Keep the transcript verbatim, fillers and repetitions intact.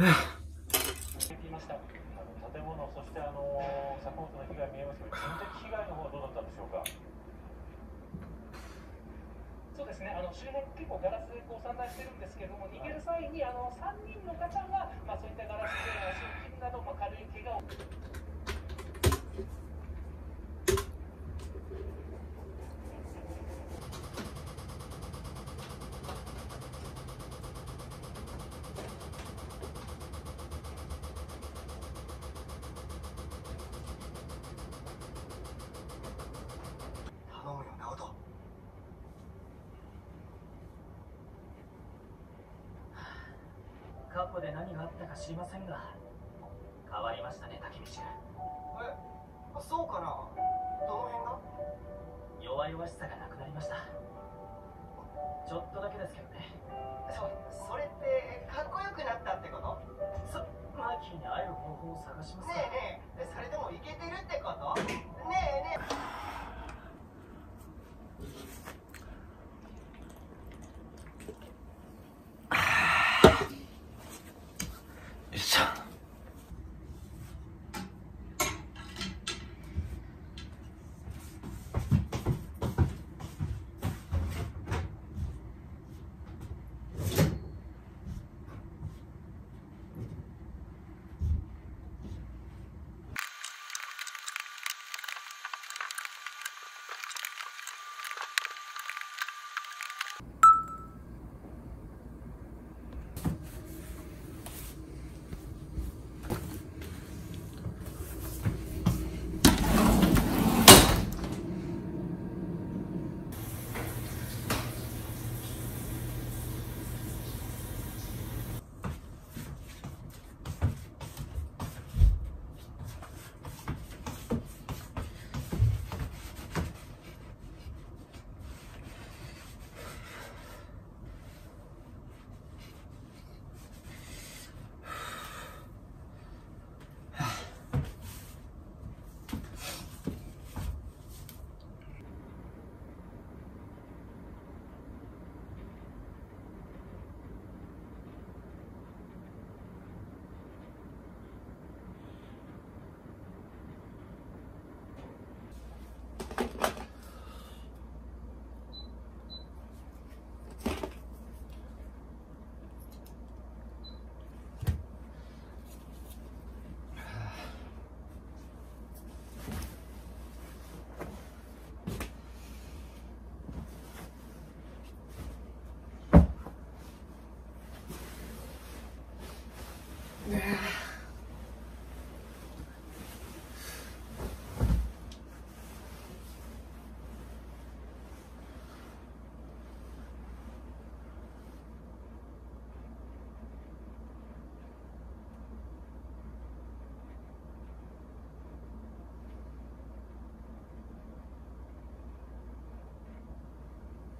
きました。あの建物、そしてあの作物の被害見えますけど、人的被害の方はどうだったんでしょうか。 そうですね、あの周辺結構ガラスでこう散乱してるんですけども、逃げる際にあのさんにんの方が、まあ、そういったガラスで足を切るなど、まあ、軽い怪我を。 頼むよ、直人。 過去で何があったか知りませんが、変わりましたね、タケミシュ。 え、そうかな。どの辺が？ 弱々しさがなくなりました。ちょっとだけですけどね。 そ、それってかっこよくなったってこと？ そ、マーキーに会える方法を探しますか。 ねえねえ、それでもイケてるってこと？